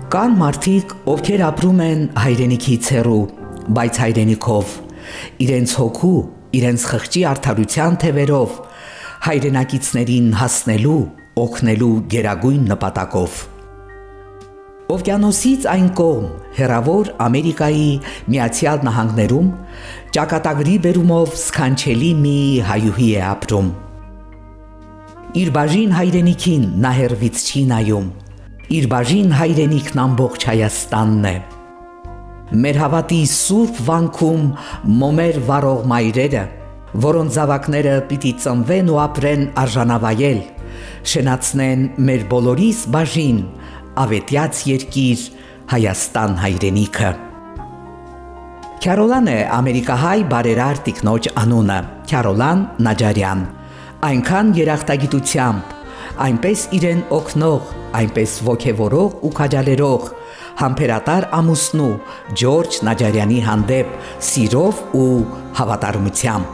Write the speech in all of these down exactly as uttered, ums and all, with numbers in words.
Կան մարդիկ, ովքեր ապրում են հայրենիքից հեռու, բայց հայրենիքով, իրենց հոգու, իրենց խղճի արդարության թևերով, հայրենակիցներին հասնելու, օգնելու գերագույն նպատակով։ Օվկիանոսից այն կողմ, հեռավոր Ամերիկայի Միացյալ Նահանգներում, ճակատագրի բերումով սքանչելի մի հայուհի է ապրում։ Իր բաժին հայրենիքին նա հեռվից չի նայում, իր բաժին հայրենիքն ամբողջ Հայաստանն է։ Մեր հավատի սուրբ վանքում մոմեր վառող մայրերը, որոնց զավակները պիտի ծնվեն ու ապրեն արժանավայել, շենացնեն մեր բոլորիս բաժին, ավետյաց երկիր Հայաստան հայրենիքը։ Քյարոլան է ամերիկահայ բարերար տիկնոջ անունը, Քյարոլան Նաջարյան, այնքան երախտագիտությամբ, այնպես իրեն օգնող, այնպես ոգևորող ու քաջալերող, համբերատար ամուսնու Ջորջ Նաջարյանի հանդեպ սիրով ու հավատարմությամբ։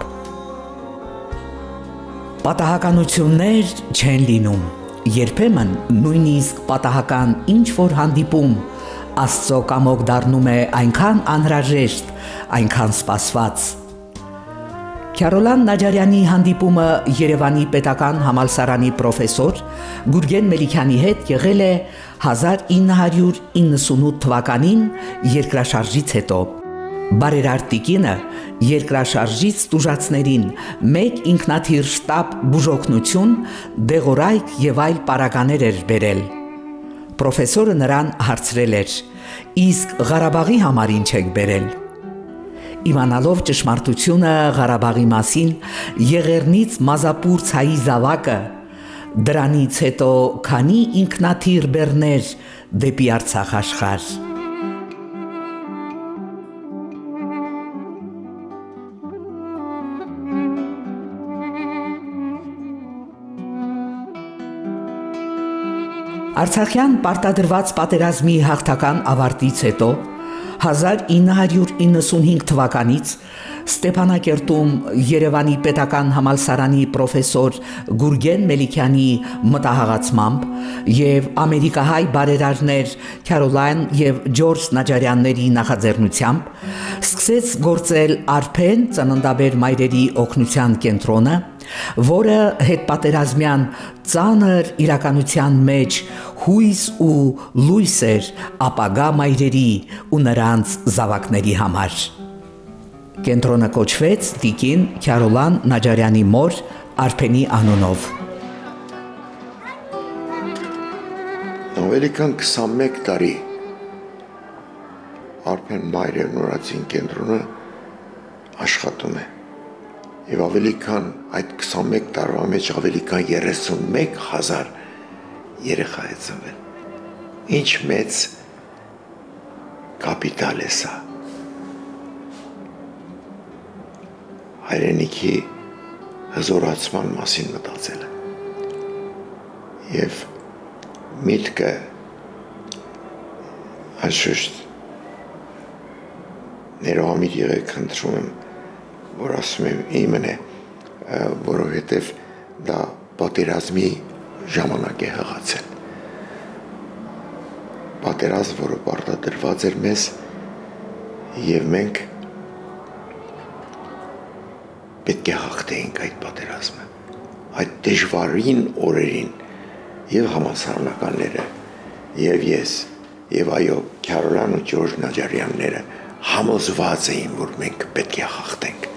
Պատահականություններ չեն լինում, երբեմն նույնիսկ պատահական ինչ-որ հանդիպում Աստծո կամոք դառնում է այնքան անհրաժեշտ, այնքան սպասված։ Քյարոլան Նաջարյանի հանդիպումը Երևանի պետական համալսարանի պրոֆեսոր Գուրգեն Մելիքյանի հետ եղել է հազար ինը հարյուր իննսունութ թվականին երկրաշարժից հետո։ Բարերար տիկինը երկրաշարժից տուժածներին մեկ ինքնաթիռ շտապ բուժօգնություն, դեղորայք եւ այլ պարագաներ էր բերել։ Պրոֆեսորը նրան հարցրել էր. «Իսկ Ղարաբաղի համար ինչ եք բերել»։ Իմանալով ճշմարտությունը Ղարաբաղի մասին, Եղեռնից Մազապուրց հայի զավակը դրանից հետո քանի ինքնաթիռ բեռներ դեպի Արցախ աշխարհ։ Արցախյան պարտադրված պատերազմի հաղթական ավարտից հետո հազար ինը հարյուր իննսունհինգ թվականից Ստեփանակերտում Երևանի պետական համալսարանի պրոֆեսոր Գուրգեն Մելիքյանի մտահղացմամբ եւ ամերիկահայ բարերարներ Քյարոլայն եւ Ջորջ Նաջարյանների նախաձեռնությամբ սկսեց գործել Արփեն ծննդաբեր մայրերի օգնության կենտրոնը, որը հետպատերազմյան ծանր իրականության մեջ հույս ու լույս էր ապագա մայրերի ու նրանց զավակների համար։ Կենտրոնը կոչվեց տիկին Քյարոլան Նաջարյանի մոր Արփենի անունով։ Ավելի քան քսանմեկ տարի Արփեն մայրեր նորածին կենտրոնը աշխատում է։ Եվ ավելի քան այդ քսանմեկ տարվա մեջ ավելի քան երեսունմեկ հազար երեխա է ծնվել։ Ինչ մեծ կապիտալ է սա։ Հայրենիքի հզորացման մասին մտածելը։ Եվ միտքը անշուշտ ներողամիտ եղեք խնդրում եմ, որ ասում եմ իմն է, որովհետև դա պատերազմի ժամանակ է հղացել։ Պատերազմ, որը պարտադրված էր մեզ, և մենք պետք է հաղթեինք այդ պատերազմը, այդ դժվարին օրերին, և համալսարանականները, և ես, և այո, Քյարոլան ու Ջորջ Նաջարյանները համոզված էին, որ մենք պետք է հաղթենք։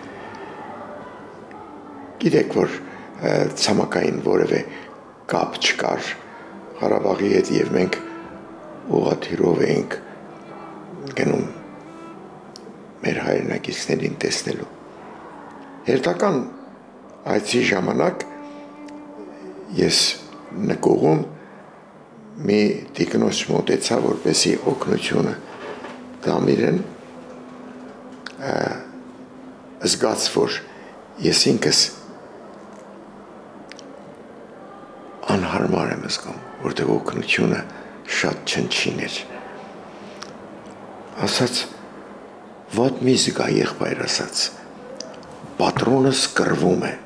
Գիտեք, որ ցամաքային որևէ կապ չկար Ղարաբաղի հետ և մենք ուղղաթիռով էինք գնում մեր հայրենակիցներին տեսնելու։ Հերթական այցի ժամանակ ես նկուղում մի տիկնոջ մոտեցա, որպեսզի օգնությունը տամ իրեն, զգաց, որ ես ինքս անհարմար եմ զգում, որտեղ օգնությունը շատ չնչին էր։ Ասաց, վատ մի զգա եղբայր ասաց, պատրոնս կռվում է,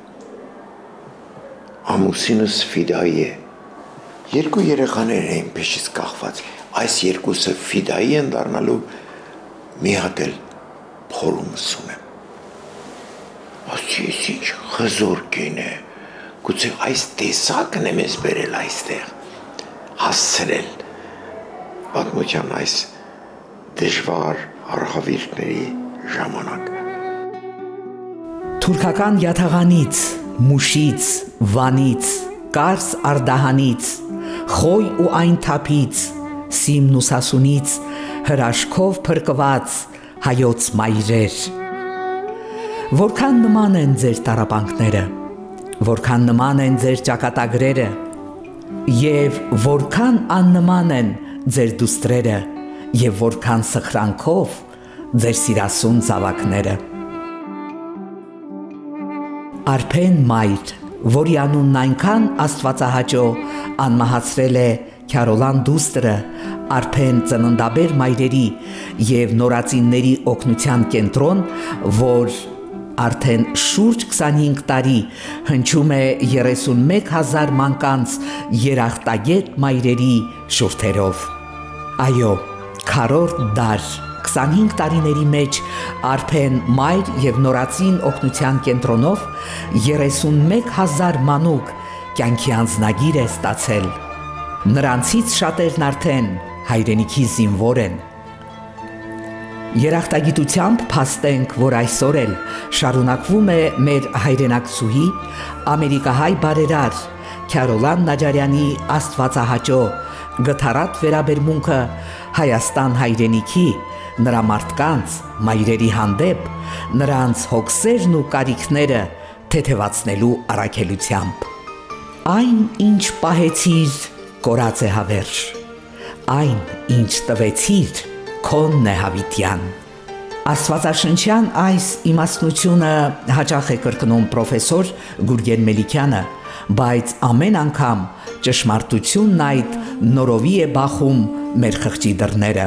ամուսինս ֆիդայի է, երկու երեխաներ էին փեշից կախված, այս երկուսը ֆիդայի են դառնալու, մի հատ էլ փորումս ունեմ։ Ասի, ես ինչ խզոր կին է, գուցե այս տեսակն է մեզ բերել այստեղ, հասցրել պատմության այս դժվար արխավիրքների ժամանակ։ Թուրքական յաթաղանից, մուշից, վանից, կարս արդահանից, խոյ ու այն թափից, սիմն ու սասունից, հրաշքով փրկված հայոց մայրեր։ Որքան նման են ձեր տառապանքները, որքան նման են ձեր ճակատագրերը, և որքան աննման են ձեր դուստրերը, և որքան սխրանքով ձեր սիրասուն զավակները։ Արփեն մայր, որի անունն այնքան աստվածահաճո անմահացրել է Քյարոլան դուստրը, Արփեն ծննդաբեր մայրերի և նորածինների օգնության կենտրոն, որ արդեն շուրջ քսանհինգ տարի հնչում է երեսունմեկ հազար մանկանց երախտագետ մայրերի շուրթերով։ Այո, քառորդ դար, քսանհինգ տարիների մեջ Արփեն մայր և նորածին օգնության կենտրոնով երեսունմեկ հազար մանուկ կյանքի անձնագիր է ստացել։ Նրանցից շատերն արդեն հայրենիքի զինվոր են։ Երախտագիտությամբ փաստենք, որ այսօր էլ շարունակվում է մեր հայրենակցուհի, ամերիկահայ բարերար Քյարոլան Նաջարյանի աստվածահաճո գթառատ վերաբերմունքը Հայաստան հայրենիքի, նրա մարդկանց, մայրերի հանդեպ, նրանց հոգսերն ու կարիքները թեթևացնելու առաքելությամբ։ Այն, ինչ պահեցիր, կորած է հավերժ, այն, ինչ տվեցիր, քոնն է հավիտյան։ Աստվածաշնչյան այս իմաստնությունը հաճախ է կրկնում պրոֆեսոր Գուրգեն Մելիքյանը, բայց ամեն անգամ ճշմարտությունն այդ նորովի է բախում մեր խղճի դռները։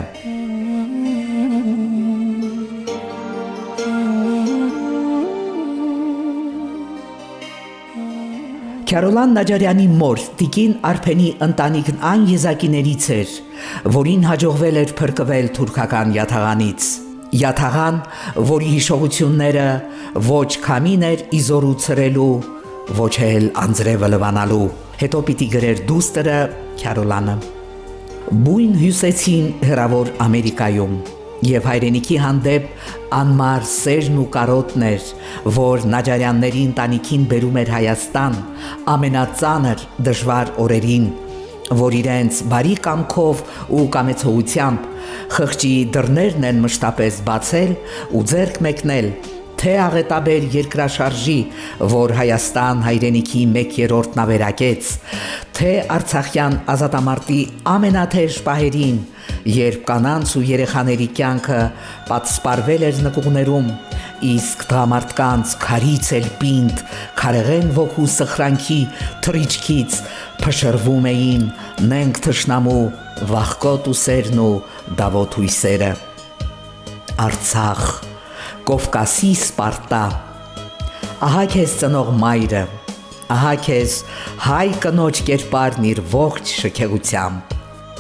Քյարոլան Նաջարյանի մոր տիկին Արփենի ընտանիքն այն եզակիներից էր, որին հաջողվել էր փրկվել թուրքական յաթաղանից։ Յաթաղան, որի հիշողությունները ոչ քամին էր իզորու ցրելու, ոչ էլ անձրևը լվանալու, հետո պիտի գրեր դուստրը Քյարոլանը։ Բույն հյուսեցին հեռավոր Ամերիկայում, և հայրենիքի հանդեպ անմար սերն ու կարոտն էր, որ Նաջարյանների ընտանիքին բերում էր Հայաստան ամենածանր դժվար օրերին, որ իրենց բարի կամքով ու կամեցողությամբ խղճի դռներն են մշտապես բացել ու ձեռք մեկնել թե աղետաբեր երկրաշարժի, որ Հայաստան հայրենիքի մեկ երրորդն ավերակեց, թե Արցախյան ազատամարտի ամենաթեժ պահերին, երբ կանանց ու երեխաների կյանքը պատսպարվել էր նկուղներում, իսկ տղամարդկանց քարից էլ պինդ, քարեղեն ոգու սխրանքի թռիչքից փշրվում էին նենգ թշնամու վախկոտ ուսերն ու դավոտ հույսերը։ Արցախ, Կովկասի Սպարտա, ահա քեզ ծնող մայրը, ահա քեզ հայ կնոջ կերպարն իր ողջ շքեղությամբ։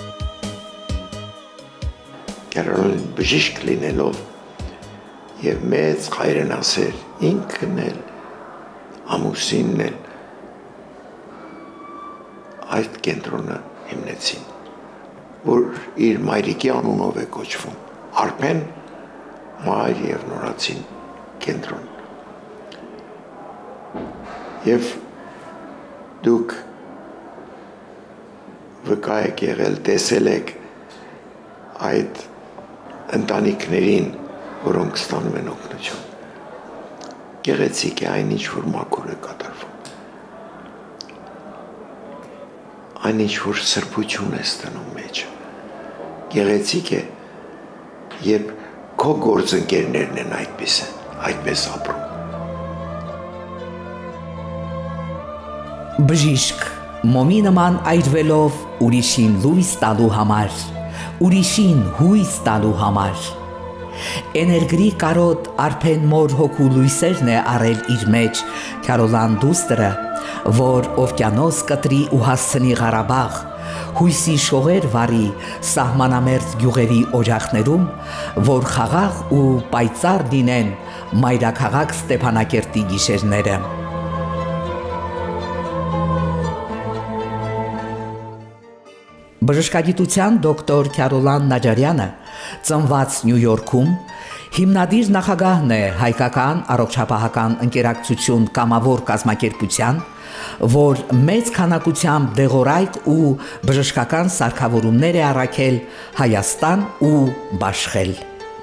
Քյարոլան բժիշկ լինելով և մեծ հայրենասեր ինքն էլ, ամուսինն էլ այդ կենտրոնը հիմնեցին, որ իր մայրիկի անունով է կոչվում, Արփեն մայր և նորածին կենտրոն։ Եվ դուք վկա եք եղել, տեսել եք այդ ընտանիքներին, որոնք ստանում են օգնություն։ Գեղեցիկ է այն, ինչ որ մաքուր է կատարվում։ Այն, ինչ որ սրբություն է ստանում մեջը։ Գեղեցիկ է, երբ քո գործընկերներն են այդպես են, այդպես ապրում։ Բժիշկ, մոմի նման այրվելով ուրիշին լույս տալու համար, ուրիշին հույս տալու համար։ Էներգրի կարոտ Արփեն մոր հոգու լույսերն է առել իր մեջ Քյարոլան դուստրը, որ օվկիանոս կտրի ու հասցնի Ղարաբաղ, հույսի շողեր վարի սահմանամերձ գյուղերի օջախներում, որ խաղաղ ու պայծառ լինեն մայրաքաղաք Ստեփանակերտի գիշերները։ Բժշկագիտության դոկտոր Քյարոլան Նաջարյանը ծնված Նյու Յորքում, հիմնադիր նախագահն է հայկական առողջապահական ընկերակցություն կամավոր կազմակերպության, որ մեծ քանակությամբ դեղորայք ու բժշկական սարքավորումներ է առաքել Հայաստան ու Բաշխել։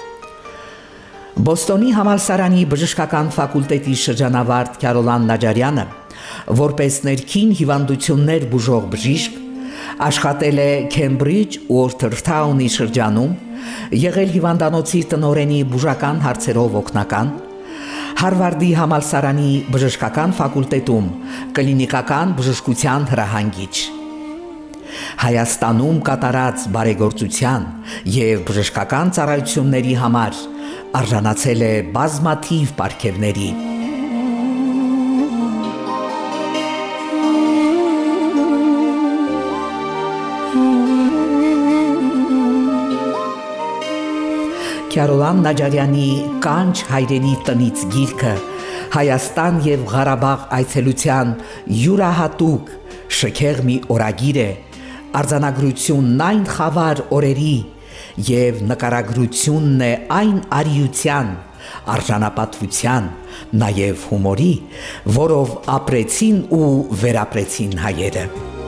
Բոստոնի համալսարանի բժշկական ֆակուլտետի շրջանավարտ Քյարոլան Նաջարյանը, որպես ներքին հիվանդություններ բուժող բժիշկ, աշխատել է Քեմբրիջ Ուորթերթաունի շրջանում, եղել հիվանդանոցի տնօրենի բուժական հարցերով օգնական, Հարվարդի համալսարանի բժշկական ֆակուլտետում կլինիկական բժշկության հրահանգիչ։ Հայաստանում կատարած բարեգործության և բժշկական ծառայությունների համար արժանացել է բազմաթիվ պարգևների։ Քյարոլան Նաջարյանի «Կանչ հայրենի տնից» գիրքը Հայաստան և Ղարաբաղ այցելության յուրահատուկ շքեղ մի օրագիր է, արձանագրությունն այն խավար օրերի և նկարագրությունն է այն արիության, արժանապատվության, նաև հումորի, որով ապրեցին ու վերապրեցին հայերը։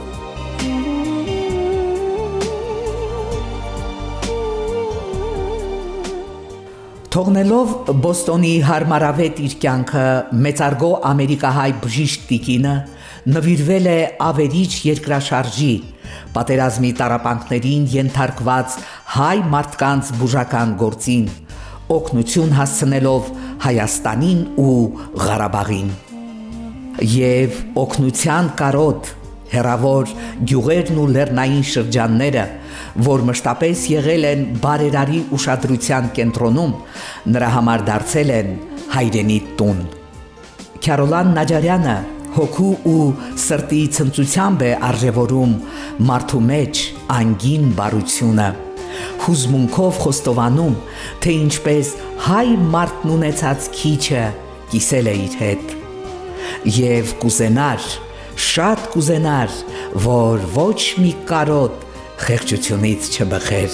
Թողնելով Բոստոնի հարմարավետ իր կյանքը մեծարգո ամերիկահայ բժիշկ տիկինը նվիրվել է ավերիչ երկրաշարժի, պատերազմի տառապանքներին ենթարկված հայ մարդկանց բուժական գործին, օգնություն հասցնելով Հայաստանին ու Ղարաբաղին։ Եվ օգնության կարոտ հեռավոր գյուղերն ու լեռնային շրջանները, որ մշտապես եղել են բարերարի ուշադրության կենտրոնում, նրա համար դարձել են հայրենի տուն։ Քյարոլան Նաջարյանը հոգու ու սրտի ցնծությամբ է արժևորում մարդու մեջ անգին բարությունը, հուզմունքով խոստովանում, թե ինչպես հայ մարդն ունեցած քիչը կիսել է իր հետ, և կուզենար, շատ կուզենար, որ ոչ մի կարոտ խեղճությունից չբխեր։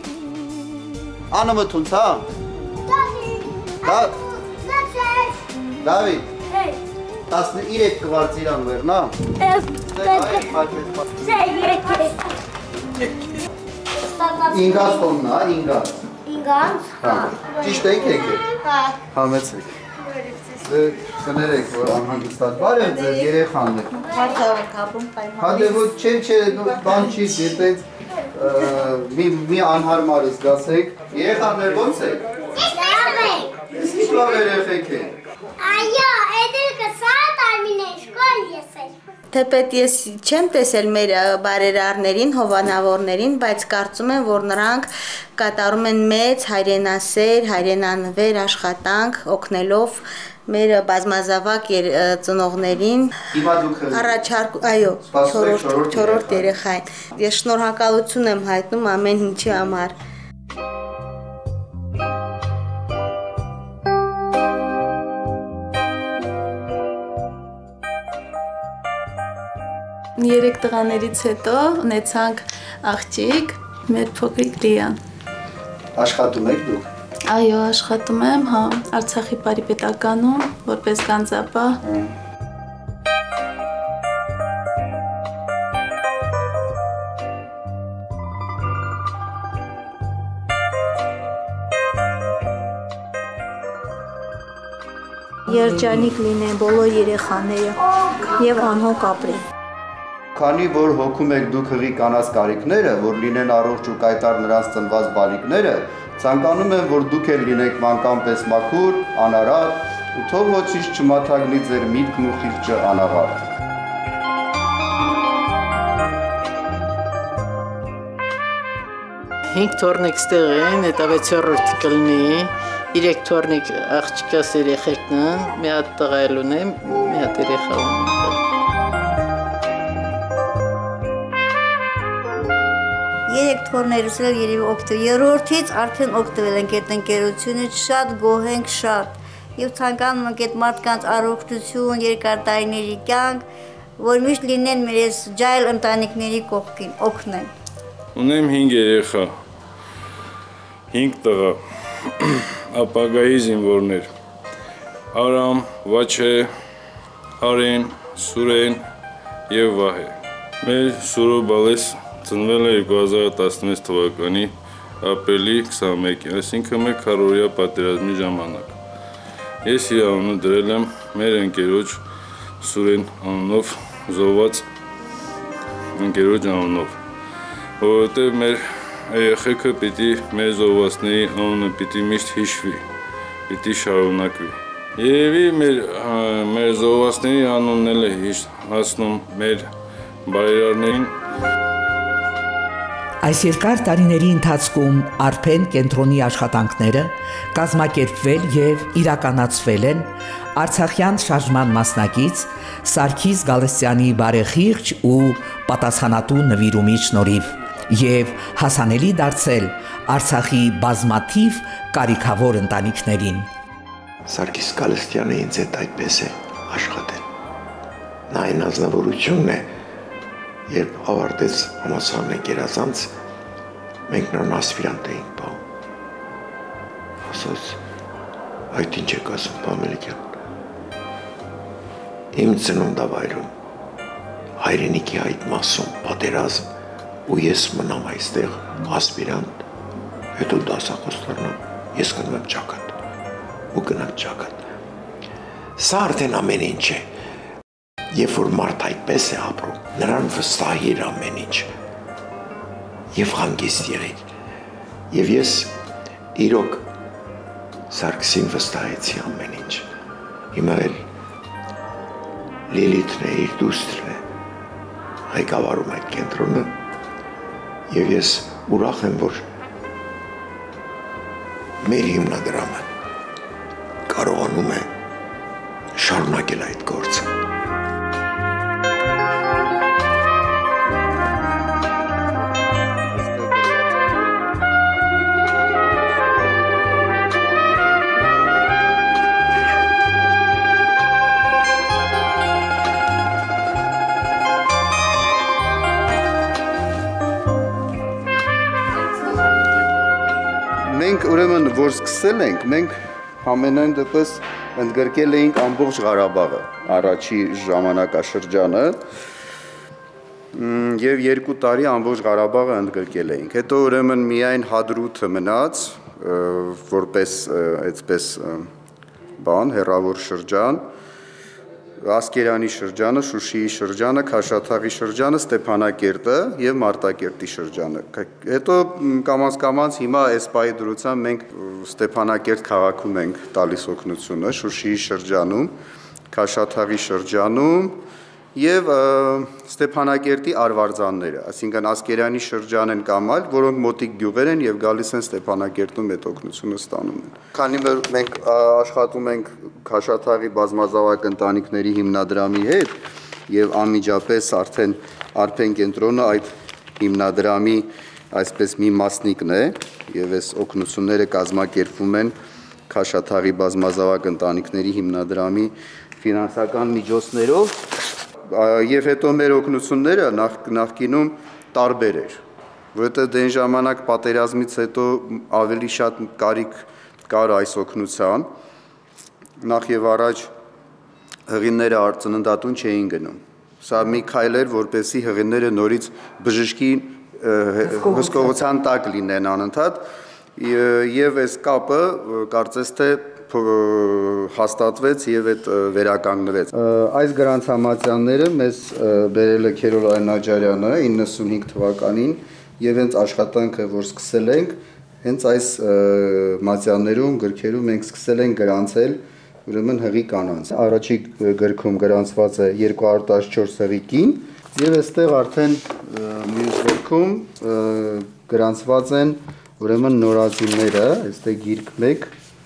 Անը մտունց, հա? Դավիթ, տասներեք կվարձիրան վերնա։ Ինգաց տոննա, ինգաց։ Ինգաց, հա։ Ճիշտ ենք եք է։ Համեցեք։ Կներեք, որ անհանգստատ բարև ձեր երեխան է։ Վարձավ եք ապում պայման։ Հա դե ոչ չէ, չէ, բան չի դիտեց, մի անհարմար զգացեք։ Երեխաներ ոնց եք։ Լավ եք։ Ես ինչ լավ երեխեք է։ Այո, էդելքը սատ արմին է շկոլ ես էլ։ Թեպետ ես չեմ տեսել մեր բարերարներին, հովանավորներին, բայց կարծում եմ, որ նրանք կատարում են մեծ հայրենասեր, հայրենանվեր աշխատանք, օգնելով մեր բազմազավակ ծնողներին առաջարկ, այո, չորրորդ երեխային։ Ես շնորհակալություն եմ հայտնում ամեն ինչի համար։ Երեք տղաներից հետո ունեցանք աղջիկ, մեր փոքրիկ Լիան։ Աշխատում եք դուք։ Այո, աշխատում եմ, հա, Արցախի Պարիպետականում, որպես գանձապահ։ Երջանիկ լինեն բոլոր երեխաները եւ անհոգ ապրեն։ Քանի որ հոգում եք դուք հղի կանանց կարիքները, որ լինեն առողջ ու կայտար նրանց ծնված բալիկները, ցանկանում եմ, որ դուք էլ լինեք մանկան պես մաքուր, անարատ, ու թող ոչինչ չմաթագնի ձեր միտքն ու խիղճը անաղարտ։ Հինգ թորնիկ ստեղ են, հետո վեցորորդ կլինի, երեք թորնիկ աղջկաս երեխեքն են, մի հատ տղա էլ ունեմ, մի հատ երեխա ունեմ։ Երեք թորներս էլ երևի օգտվել, երրորդից արդեն օգտվել ենք այդ ընկերությունից, շատ գոհ ենք, շատ։ Եվ ցանկանում ենք այդ մարդկանց առողջություն, երկար տարիների կյանք, որ միշտ լինեն մեր այս ջահել ընտանիքների կողքին, օգնեն։ Ունեմ հինգ երեխա, հինգ տղա, ապագայի զինվորներ, Արամ, Վաչե, Արեն, Սուրեն և Վահե։ Մեր Սուրո Բալես ծնվել է երկու հազար տասնվեց թվականի ապրիլի քսանմեկին, այսինքն մեկ քառորյա պատերազմի ժամանակ։ Ես իր անունը դրել եմ մեր ընկերոջ Սուրեն անունով զոհված ընկերոջ անունով, որովհետև մեր երեխեքը պիտի մեր զոհվածների անունը պիտի միշտ հիշվի, պիտի շարունակվի։ Երևի մեր մեր զոհվածների անունն էլ է հասնում մեր բարերարներին։ Այս երկար տարիների ընթացքում Արփեն կենտրոնի աշխատանքները կազմակերպվել եւ իրականացվել են Արցախյան շարժման մասնակից Սարգիս Գալստյանի բարեխիղճ ու պատասխանատու նվիրումի շնորհիվ եւ հասանելի դարձել Արցախի բազմաթիվ կարիքավոր ընտանիքներին։ Սարգիս Գալստյանը ինձ հետ այդպես է աշխատել։ Նա այն ազնվորությունն է, երբ ավարտեց համալսարանի գերազանց, մենք նրան ասպիրանտ էինք պահում։ Ասաց, այդ ինչ եք ասում, Պամելիկյան։ Իմ ծննդավայրում, հայրենիքի այդ մասում պատերազմ, ու ես մնամ այստեղ ասպիրանտ, հետո դասախոս դառնամ, ես գնում եմ ճակատ, ու գնամ ճակատ։ Սա արդեն ամեն ինչ է։ Երբ որ մարդ այդպես է ապրում, նրան վստահիր ամեն ինչ եւ հանգիստ եղիր։ Եվ ես իրոք Սարգսին վստահեցի ամեն ինչ։ Հիմա էլ Լիլիթն է, իր դուստրն է, ղեկավարում այդ կենտրոնը եւ ես ուրախ եմ, որ մեր հիմնադրամը կարողանում է շարունակել այդ գործը։ Մենք ուրեմն որ սկսել ենք, մենք ամենայն դեպս ընդգրկել էինք ամբողջ Ղարաբաղը, առաջի ժամանակաշրջանը, եւ երկու տարի ամբողջ Ղարաբաղը ընդգրկել էինք։ Հետո ուրեմն միայն Հադրութը մնաց, որպես այդպես բան, հեռավոր շրջան, Ասկերանի շրջանը, Շուշիի շրջանը, Քաշաթաղի շրջանը, Ստեփանակերտը եւ Մարտակերտի շրջանը։ Հետո կամաց-կամաց հիմա այս պահի դրությամբ մենք Ստեփանակերտ քաղաքում ենք տալիս օգնությունը, Շուշիի շրջանում, Քաշաթաղի շրջանում եւ Ստեփանակերտի արվարձանները, այսինքն Ասկերանի շրջան են կամ այլ, որոնք մոտիկ գյուղեր են եւ գալիս են Ստեփանակերտում այդ օգնությունը ստանում են։ Քանի որ մենք աշխատում ենք Քաշաթաղի բազմազավակ ընտանիքների հիմնադրամի հետ եւ անմիջապես արդեն Արփեն կենտրոնը այդ հիմնադրամի այսպես մի մասնիկն է եւ այս օգնությունները կազմակերպվում են Քաշաթաղի բազմազավակ ընտանիքների հիմնադրամի ֆինանսական միջոցներով եւ հետո մեր օգնությունները նախ նախկինում տարբեր էր, որովհետեւ դեն ժամանակ պատերազմից հետո ավելի շատ կարիք կար այս օգնության, նախ եւ առաջ հղիները արծննդատուն չէին գնում։ Սա մի քայլ էր, որպեսզի հղիները նորից բժշկի հսկողության տակ լինեն անընդհատ եւ այս կապը կարծես թե հաստատվեց եւ այդ վերականգնվեց։ Այս գրանցամատյանները մեզ բերել է Քերոլ Նաջարյանը իննսունհինգ թվականին եւ հենց աշխատանքը, որ սկսել ենք, հենց այս մատյաններում գրքերում մենք սկսել ենք գրանցել ուրեմն հղի կանանց։ Առաջի գրքում գրանցված է երկու հարյուր տասնչորս հղի կին եւ այստեղ արդեն մյուս գրքում գրանցված են ուրեմն նորածինները, այստեղ գիրք մեկ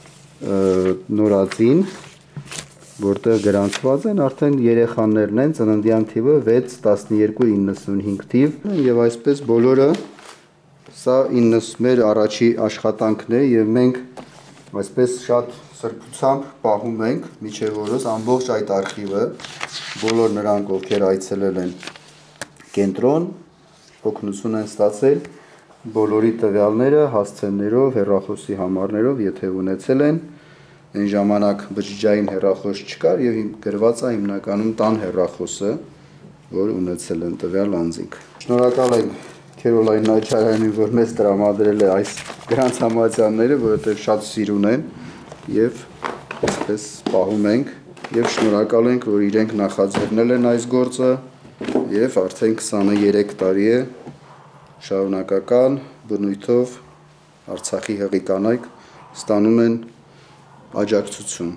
նորածին, որտեղ գրանցված են արդեն երեխաներն են, ծննդյան թիվը վեց տասներկու իննսունհինգ թիվ եւ այսպես բոլորը Սա իննս մեր առաջի աշխատանքն է եւ մենք այսպես շատ սրբությամբ պահում ենք միջև օրս ամբողջ այդ արխիվը, բոլոր նրանք, ովքեր այցելել են կենտրոն, օգնություն են ստացել, բոլորի տվյալները հասցեներով, հեռախոսի համարներով, եթե ունեցել են, այն ժամանակ բջջային հեռախոս չկար եւ գրված է հիմնականում տան հեռախոսը, որ ունեցել են տվյալ անձինք։ Շնորհակալ եմ Քերոլայն Նաչարյանին, որ մեզ տրամադրել է այս գրանցամատյանները, որովհետեւ շատ սիրուն են եւ այսպես պահում ենք եւ շնորհակալ ենք, որ իրենք նախաձեռնել են այս գործը եւ արդեն քսաներեք տարի է շարունակական բնույթով Արցախի հեղի կանայք ստանում են աջակցություն։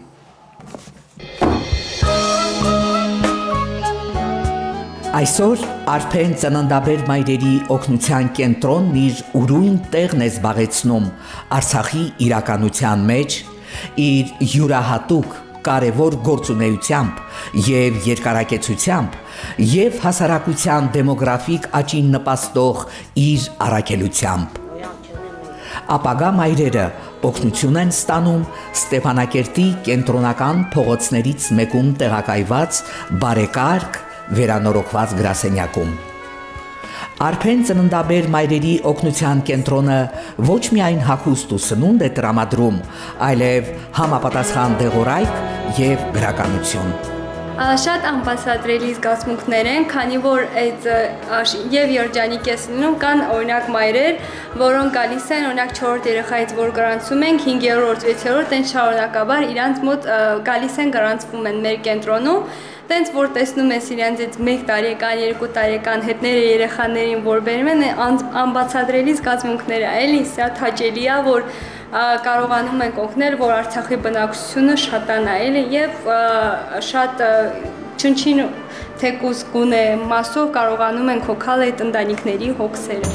Այսօր Արփեն ծննդաբեր մայրերի օգնության կենտրոնն իր ուրույն տեղն է զբաղեցնում Արցախի իրականության մեջ իր յուրահատուկ կարևոր գործունեությամբ եւ երկարակեցությամբ եւ հասարակության դեմոգրաֆիկ աճին նպաստող իր առաքելությամբ։ Ապագա մայրերը օգնություն են ստանում Ստեփանակերտի կենտրոնական փողոցներից մեկում տեղակայված բարեկարգ վերանորոգված գրասենյակում։ Արփեն ծննդաբեր մայրերի օգնության կենտրոնը ոչ միայն հագուստ ու սնունդ է տրամադրում, այլև համապատասխան դեղորայք եւ գրականություն։ Շատ անբացատրելի զգացմունքներ են, քանի որ այդ եւ երջանիկ է լինում, կան օրինակ մայրեր, որոնք գալիս են, օրինակ չորրորդ երեխայից որ գրանցում ենք, հինգերորդ, վեցերորդ, այն շարունակաբար իրանց մոտ գալիս են գրանցվում են մեր կենտրոնում, տենց որ տեսնում ես իրենց այդ մեկ տարեկան, երկու տարեկան հետները երեխաներին, որ բերում են, անբացատրելի զգացմունքներ է, էլի, շատ հաճելի է, որ կարողանում ենք օգնել, որ Արցախի բնակչությունը շատանա, էլի, եւ շատ չնչին թեկուզ գունե մասով կարողանում ենք հոգալ այդ ընտանիքների հոգսերը։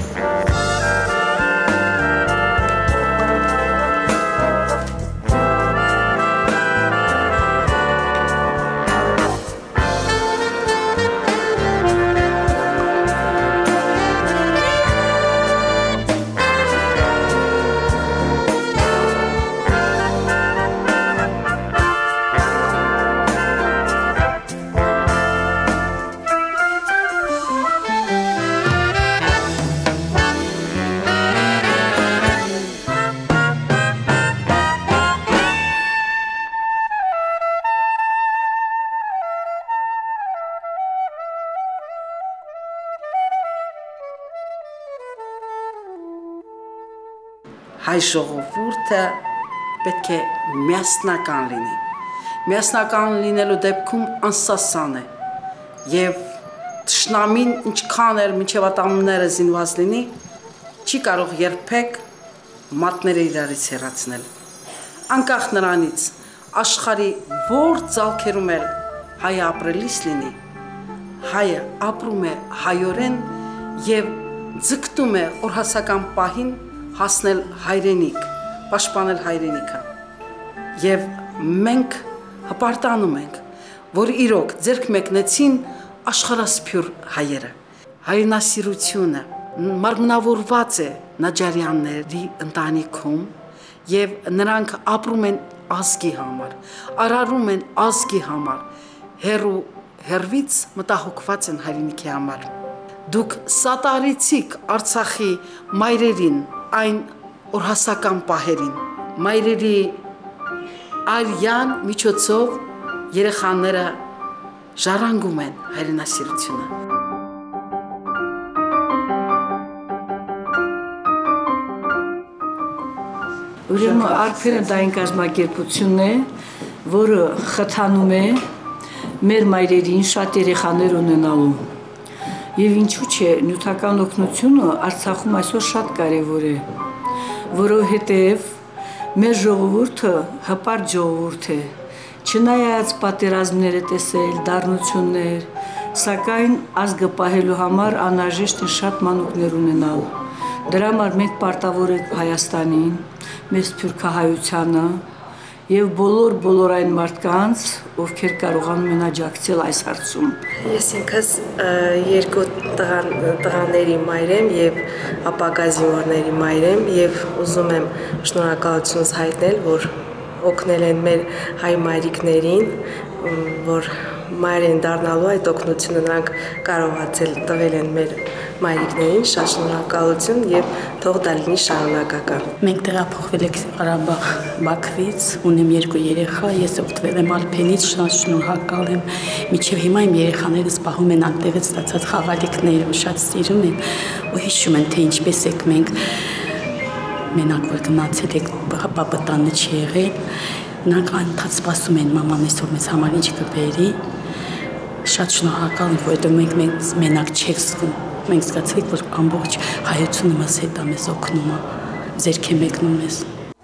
Հայ ժողովուրդը պետք է միասնական լինի։ Միասնական լինելու դեպքում անսասան է եւ թշնամին ինչքան էլ մինչեւ ատամները զինված լինի, չի կարող երբեք մատները իրարից հեռացնել։ Անկախ նրանից աշխարհի որ ցալքերում էլ հայ ապրելիս լինի, հայը ապրում է հայորեն եւ ձգտում է օրհասական պահին հասնել հայրենիք, պաշտպանել հայրենիքը։ Եվ մենք հպարտանում ենք, որ իրոք ձեռք մեկնեցին աշխարհասփյուր հայերը։ Հայրենասիրությունը մարմնավորված է Նաջարյանների ընտանիքում եւ նրանք ապրում են ազգի համար, արարում են ազգի համար, հերու հերվից մտահոգված են հայրենիքի համար։ Դուք սատարեցիք Արցախի մայրերին այն օրհասական պահերին, մայրերի արյան միջոցով երեխաները ժառանգում են հայրենասիրությունը։ Ուրեմն Արփենը դա այն կազմակերպությունն է, որը խթանում է մեր մայրերին շատ երեխաներ ունենալու։ Եվ ինչու՞ չէ, նյութական օգնությունը Արցախում այսօր շատ կարևոր է, որովհետև մեր ժողովուրդը հպարտ ժողովուրդ է, չնայած պատերազմները տեսել, դառնություններ, սակայն ազգը պահելու համար անհրաժեշտ է շատ մանուկներ ունենալ։ Դրա համար մենք պարտավոր ենք Հայաստանին, մեր սփյուռքահայությանը եւ բոլոր բոլոր այն մարդկանց, ովքեր կարողանում են աջակցել այս հարցում։ Ես ինքս երկու տղաների մայր եմ եւ ապագա զինվորների մայր եմ եւ ուզում եմ շնորհակալությունս հայտնել, որ օգնել են մեր հայ մայրիկներին, որ մայր են դառնալու այդ օգնությունը նրանք կարողացել տվել են մեր մայրիկներին, շատ շնորհակալություն եւ թող դա լինի շարունակական։ Մենք տեղափոխվել ենք Ղարաբաղ Բաքվից, ունեմ երկու երեխա, ես օգտվել եմ Ալփենից, շատ շնորհակալ եմ։ Մինչև հիմա իմ երեխաները զբաղվում են անտեղից ստացած խաղալիքներով, շատ սիրում են ու հիշում են, թե ինչպես եք մենք մենակ որ գնացել եք, պապը տանը չի եղել, նրանք անընդհատ սպասում են մաման այսօր մեզ համար ինչ կբերի։ Շատ շնորհակալ ենք, որովհետև մենք մենք մենակ չեք զգում։ Մենք զգացել ենք, որ ամբողջ հայությունը մեզ հետ է, մեզ օգնում է, ձեռք է մեկնում մեզ։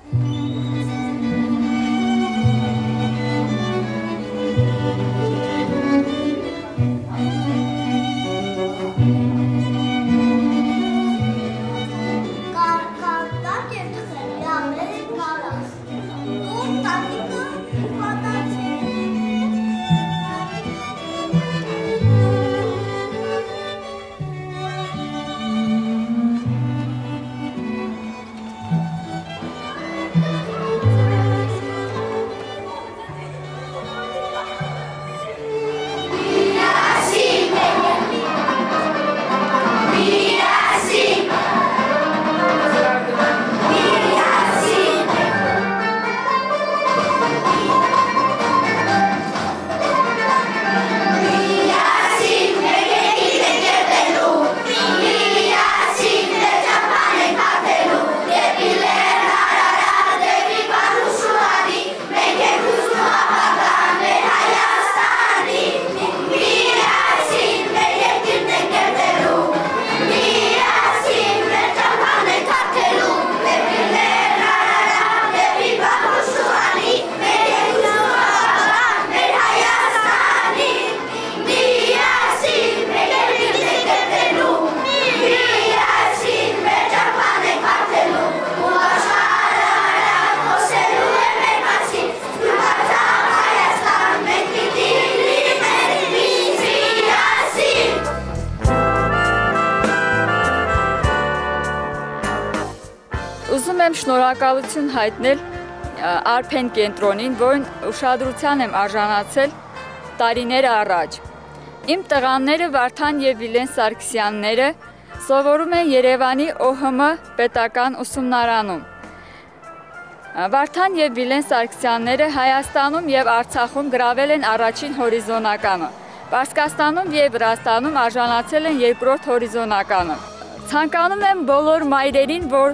Ուզում եմ շնորհակալություն հայտնել Արփեն կենտրոնին, որն ուշադրության եմ արժանացել տարիներ առաջ։ Իմ տղաները Վարդան եւ Վիլեն Սարգսյանները սովորում են Երևանի օ հ մ պետական ուսումնարանում։ Վարդան եւ Վիլեն Սարգսյանները Հայաստանում եւ Արցախում գրավել են առաջին հորիզոնականը։ Պարսկաստանում եւ Վրաստանում արժանացել են երկրորդ հորիզոնականը։ Ցանկանում եմ բոլոր մայրերին, որ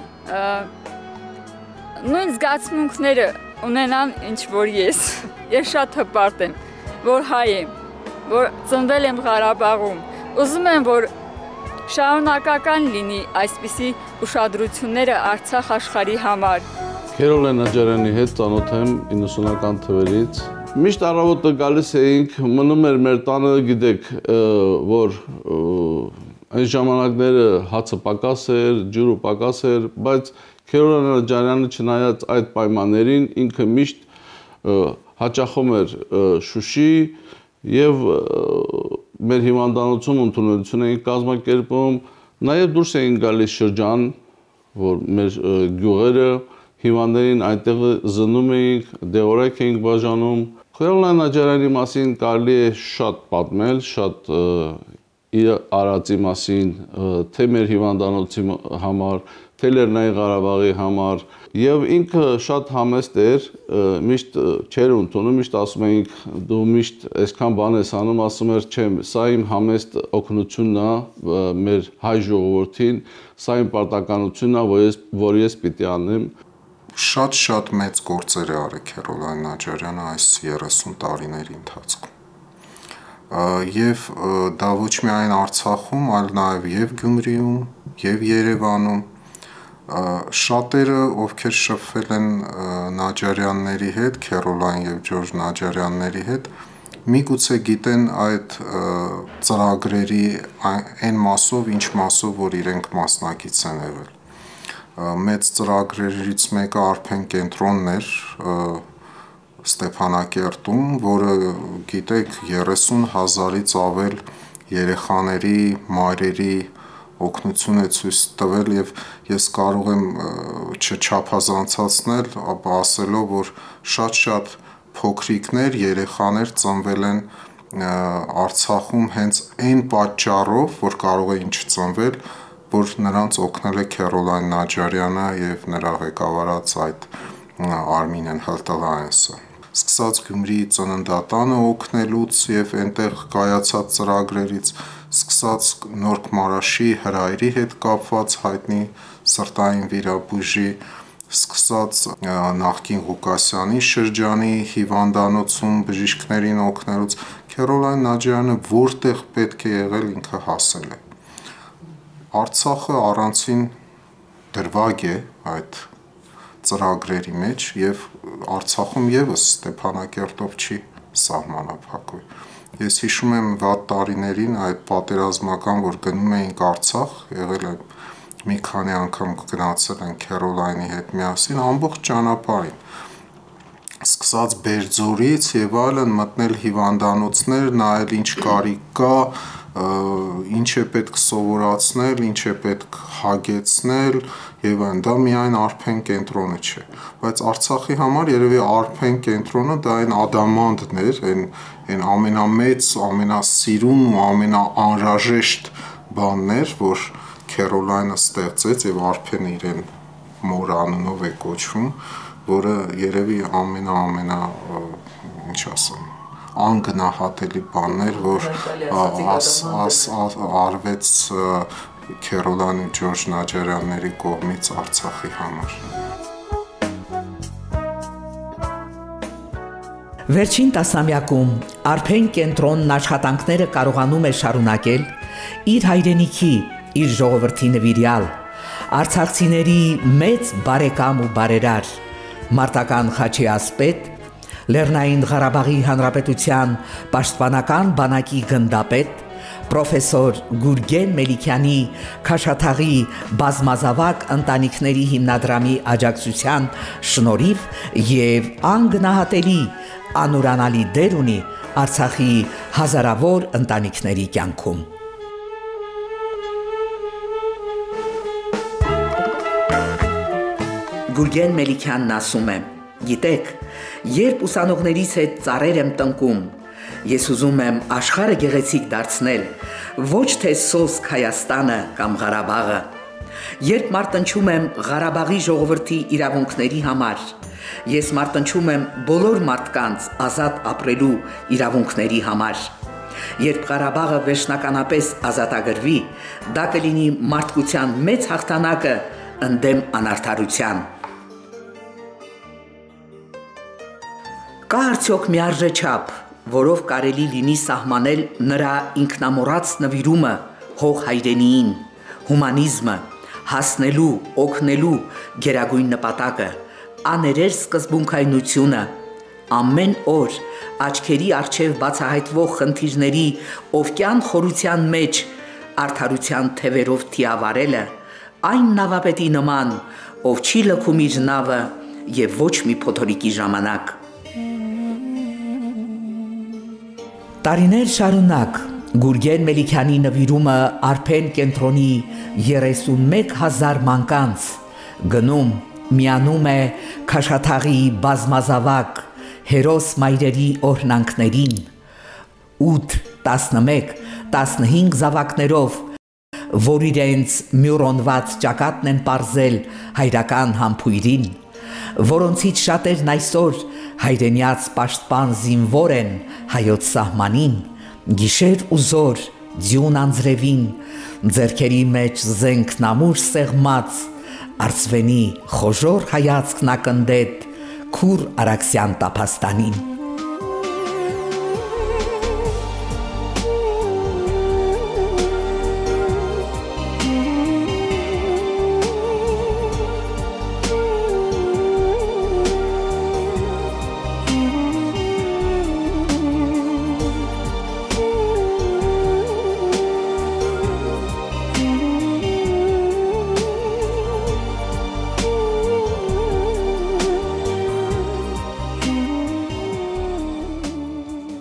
նույն զգացմունքները ունենան, ինչ որ ես։ Ես շատ հպարտ եմ, որ հայ եմ, որ ծնվել եմ Ղարաբաղում։ Ուզում եմ, որ շարունակական լինի այսպիսի ուշադրությունները Արցախ աշխարհի համար։ Քերոլեն Աջարյանի հետ ծանոթ եմ իննսունական թվերից։ Միշտ առավոտը գալիս էինք, մնում էր մեր տանը, գիտեք, որ այն ժամանակները հացը պակաս էր, ջուրը պակաս էր, բայց Քերոլեն Աջարյանը չնայած այդ պայմաններին ինքը միշտ հաճախում էր Շուշի եւ մեր հիվանդանոցում ընդունելություն էին կազմակերպում, նաեւ դուրս էին գալիս շրջան, որ մեր գյուղերը հիվանդներին այնտեղ զննում էինք, դեղորայք էինք բաժանում։ Քերոլեն Աջարյանի մասին կարելի է շատ պատմել, շատ իր արածի մասին, թե մեր հիվանդանոցի համար, թե Լեռնային Ղարաբաղի համար, եւ ինքը շատ համեստ էր, միշտ չէր ընդունում, միշտ ասում էինք դու միշտ այսքան բան ես անում, ասում էր չեմ, սա իմ համեստ օգնությունն է մեր հայ ժողովրդին, սա իմ պարտականությունն է, որ ես որ ես պիտի անեմ։ Շատ-շատ մեծ գործեր է արել Քերոլեն Աջարյանը այս երեսուն տարիների ընթացքում։ Եվ դա ոչ միայն Արցախում, այլ նաև եւ Գյումրիում, եւ Երևանում շատերը, ովքեր շփվել են Նաջարյանների հետ, Քերոլայն եւ Ջորջ Նաջարյանների հետ, միգուցե գիտեն այդ ծրագրերի այն մասով, ինչ մասով, որ իրենք մասնակից են եղել։ Մեծ ծրագրերից մեկը Արփեն կենտրոնն էր Ստեփանակերտում, որը գիտեք երեսուն հազարից ավել երեխաների, մայրերի օգնություն է ցույց տվել եւ ես կարող եմ չչափազանցացնել, ապա ասելով, որ շատ-շատ փոքրիկներ, երեխաներ ծնվել են Արցախում հենց այն պատճառով, որ կարող էին չծնվել, որ նրանց օգնել է Քերոլայն Նաջարյանը եւ նրա ղեկավարած այդ Արմինեն Հլտլայնսը։ Սկսած Գյումրիի ծննդատանը օգնելուց եւ այնտեղ կայացած ծրագրերից, սկսած Նորք Մարաշի հրայրի հետ կապված հայտնի սրտային վիրաբույժի, սկսած նախկին Ղուկասյանի շրջանի հիվանդանոցում բժիշկներին օգնելուց, Քերոլայն Նաջարյանը որտեղ պետք է եղել ինքը հասել է։ Արցախը առանցին դրվագ է այդ ծրագրերի մեջ եւ Արցախում եւս Ստեփանակերտով չի սահմանափակվի։ Ես հիշում եմ վատ տարիներին այդ պատերազմական, որ գնում էինք Արցախ, եղել է մի քանի անգամ գնացել են Քերոլայնի հետ միասին ամբողջ ճանապարհին։ Սկսած Բերձորից եւ այլն մտնել հիվանդանոցներ, նայել ինչ կարիք կա, ինչ է պետք սովորացնել, ինչ է պետք հագեցնել եւ այն դա միայն Արփեն կենտրոնը չէ, բայց Արցախի համար երևի Արփեն կենտրոնը դա այն ադամանդն էր, այն այն ամենամեծ, ամենասիրուն ու ամենաանհրաժեշտ բանն էր, որ Քերոլայնը ստեղծեց եւ Արփենը իրեն մոր անունով է կոչվում, որը երևի ամենա-ամենա ինչ ասեմ անգնահատելի բաններ, որ արվեց Քերոլան ու Ջորջ Նաջարյանների կողմից Արցախի համար։ Վերջին տասնամյակում Արփեն կենտրոնն աշխատանքները կարողանում է շարունակել իր հայրենիքի, իր ժողովրդի նվիրյալ, արցախցիների մեծ բարեկամ ու բարերար, մարտական Խաչի ասպետ, Լեռնային Ղարաբաղի Հանրապետության պաշտպանական բանակի գնդապետ, պրոֆեսոր Գուրգեն Մելիքյանի Քաշաթաղի բազմազավակ ընտանիքների հիմնադրամի աջակցության շնորհիվ եւ անգնահատելի անուրանալի դեր ունի Արցախի հազարավոր ընտանիքների կյանքում։ Գուրգեն Մելիքյանն ասում է. «Գիտեք, երբ ուսանողներիս հետ ծառեր եմ տնկում, ես ուզում եմ աշխարհը գեղեցիկ դարձնել, ոչ թե սոսկ Հայաստանը կամ Ղարաբաղը։ Երբ մարտնչում եմ Ղարաբաղի ժողովրդի իրավունքների համար, ես մարտնչում եմ բոլոր մարդկանց ազատ ապրելու իրավունքների համար։ Երբ Ղարաբաղը վերջնականապես ազատագրվի, դա կլինի մարդկության մեծ հաղթանակը ընդդեմ անարդարության։ Կա արդյոք մի արժեչափ, որով կարելի լինի սահմանել նրա ինքնամոռաց նվիրումը հող հայրենիին, հումանիզմը, հասնելու, օգնելու գերագույն նպատակը, աներեր սկզբունքայնությունը, ամեն օր աչքերի առջև բացահայտվող խնդիրների օվկյան խորության մեջ արդարության թևերով թիավարելը, այն նավապետի նման, ով չի լքում իր նավը եւ ոչ մի փոթորիկի ժամանակ։ Տարիներ շարունակ Գուրգեն Մելիքյանի նվիրումը Արփեն կենտրոնի երեսունմեկ հազար մանկանց գնում միանում է Քաշաթաղի բազմազավակ հերոս մայրերի օրհնանքներին, ութ, տասնմեկ, տասնհինգ զավակներով, որ իրենց մյուրոնված ճակատն են պարզել հայրական համբույրին, որոնցից շատերն այսօր հայրենյաց պաշտպան զինվոր են հայոց սահմանին, գիշեր ու զոր ձյուն անձրևին, ձեռքերի մեջ զենք նամուր սեղմած, արծվենի խոժոր հայացքն ակնդետ քուր Արաքսյան տափաստանին։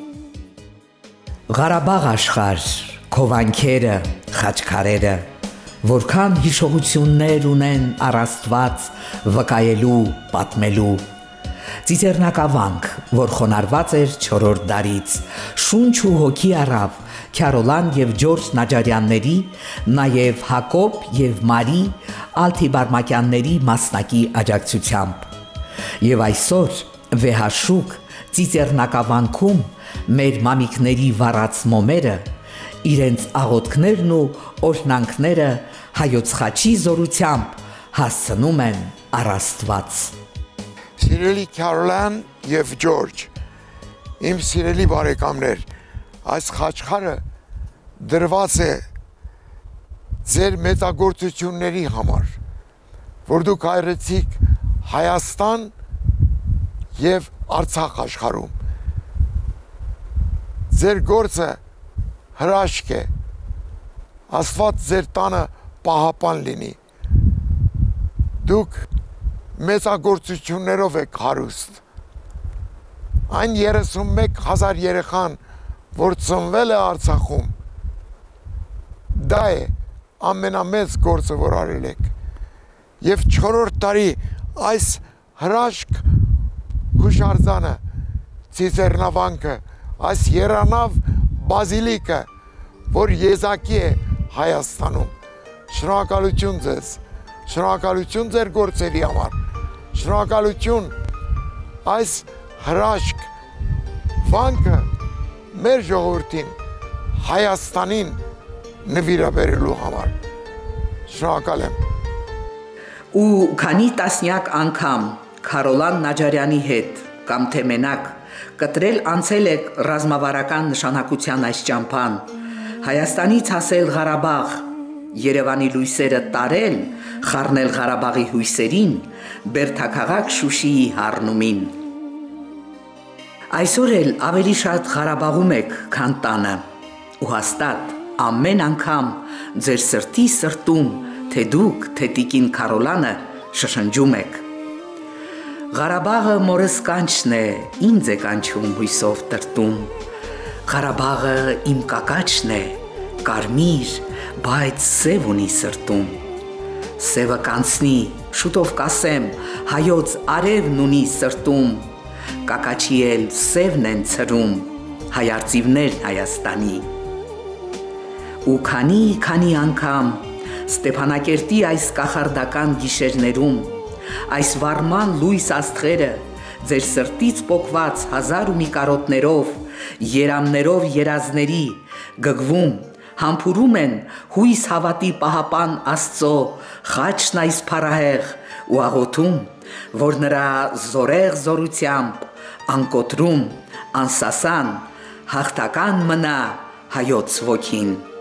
Ղարաբաղ աշխարհ, քո վանքերը, խաչքարերը, որքան հիշողություններ ունեն առ Աստված վկայելու, պատմելու։ Ծիծեռնակավանք, որ խոնարհված էր չորրորդ դարից, շունչ ու հոգի առավ Քյարոլան եւ Ջորջ Նաջարյանների, նաեւ Հակոբ եւ Մարի Ալթիբարմակյանների մասնակի աջակցությամբ։ Եվ այսօր վեհաշուկ ծիծեռնակավանքում մեր մամիկների վառած մոմերը, իրենց աղոթքներն ու օրհնանքները հայոց խաչի զորությամբ հասցնում են առ Աստված։ Սիրելի Քյարոլան եւ Ջորջ, իմ սիրելի բարեկամներ, այս խաչքարը դրված է ձեր մեծագործությունների համար, որ դուք այրեցիք Հայաստան եւ Արցախ աշխարհում։ Ձեր գործը հրաշք է, Աստված ձեր տանը պահապան լինի։ Դուք մեծագործություններով եք հարուստ։ Այն երեսունմեկ հազար երեխան, որ ծնվել է Արցախում, դա է ամենամեծ գործը, որ արել եք։ Եվ չորրորդ տարի այս հրաշք հուշարձանը, ծիծեռնավանքը, այս երանավ բազիլիկը, որ եզակի է Հայաստանում։ Շնորհակալություն ձեզ, շնորհակալություն ձեր գործերի համար, շնորհակալություն այս հրաշք վանքը մեր ժողովրդին, Հայաստանին նվիրաբերելու համար։ Շնորհակալ եմ։ Ու քանի տասնյակ անգամ Քարոլան Նաջարյանի հետ կամ թե մենակ կտրել անցել եք ռազմավարական նշանակության այս ճամփան, Հայաստանից հասել Ղարաբաղ, Երևանի լույսերը տարել, խառնել Ղարաբաղի հույսերին, Բերդաքաղաք Շուշիի հարնումին։ Այսօր էլ ավելի շատ Ղարաբաղում եք, քան տանը, ու հաստատ ամեն անգամ ձեր սրտի սրտում, թե դուք, թե տիկին Քարոլանը շշնջում եք։ Ղարաբաղը մորս կանչն է, ինձ է կանչում հույսով տրտում։ Ղարաբաղը իմ կակաչն է, կարմիր, բայց սև ունի սրտում։ Սևը կանցնի, շուտով կասեմ, հայոց արևն ունի սրտում, կակաչի էլ սևն են ցրում, հայարծիվներ Հայաստանի։ Ու քանի քանի անգամ Ստեփանակերտի այս կախարդական գիշերներում, այս վարման լույս աստղերը ձեր սրտից պոկված հազար ու մի կարոտներով, երամներով երազների գգվում, համբուրում են հույս հավատի պահապան Աստծո խաչն այս փառահեղ ու աղոթում, որ նրա զորեղ զորությամբ անկոտրում, անսասան, հաղթական մնա հայոց ոգին։